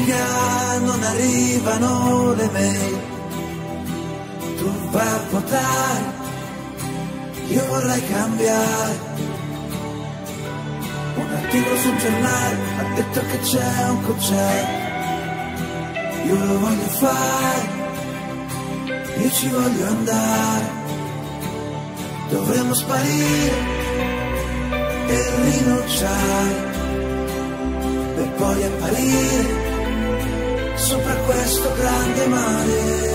domenica non arrivano le mail, tu vai a votare, io vorrei cambiare. Un articolo sul giornale ha detto che c'è un concerto, io lo voglio fare, io ci voglio andare. Dovremmo sparire e rinunciare, per poi apparire sopra questo grande mare.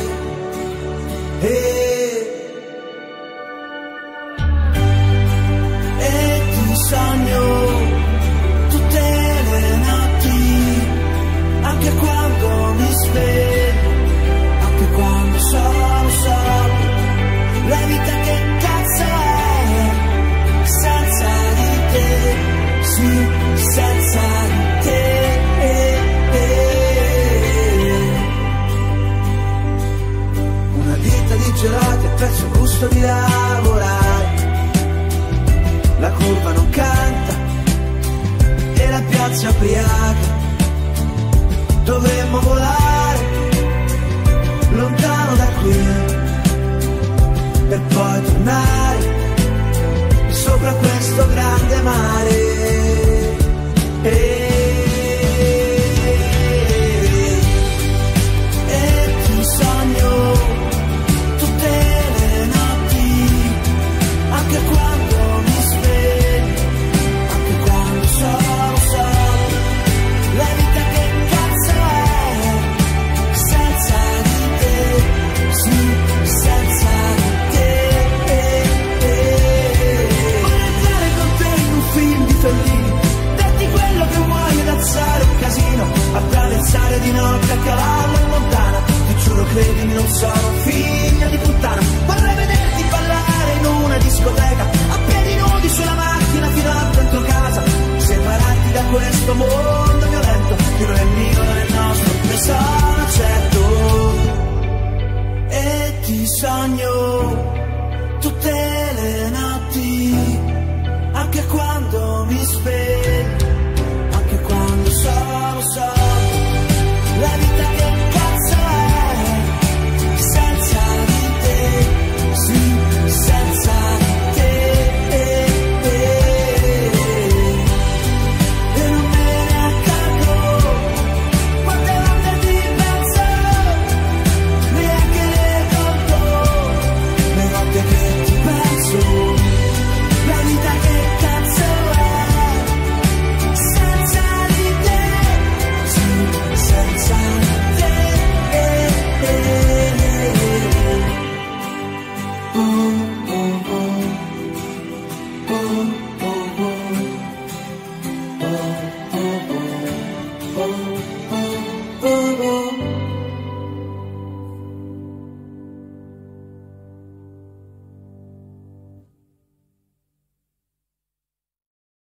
E ti sogno tutte le notti, anche quando mi sveglio, anche quando sono solo. La vita che cazzo è senza di te, sì, senza di te. Una vita di gelati, ho perso il gusto di lavorare. La curva non canta e la piazza ubriaca. Dovremmo volare lontano da qui, per poi tornare sopra questo grande mare. E ti sogno tutte le notti, anche quando mi sveglio, anche quando sono solo. La vita che cazzo è senza di te, sì, senza di te. Vorrei entrare con te in un film di Fellini, darti quello che vuoi ed alzare un casino, attraversare di notte a cavallo in montana. Ti giuro, credimi, non sono figlio di puttana. Vorrei vederti ballare in una discoteca, a piedi nudi sulla macchina fino a dentro casa, separarti da questo mondo violento, che non è mio, non è nostro, ne sono certo. E ti sogno tutte le notti, anche quando mi sveglio, anche quando sono solo. La vita che cazzo è senza di te, sì, senza di te. E non me ne accorgo quante volte ti penso, neanche le conto le volte che ti penso. La vita che cazzo è senza di te, sì, senza di te. Oh, oh, oh, oh, oh, oh, oh, oh.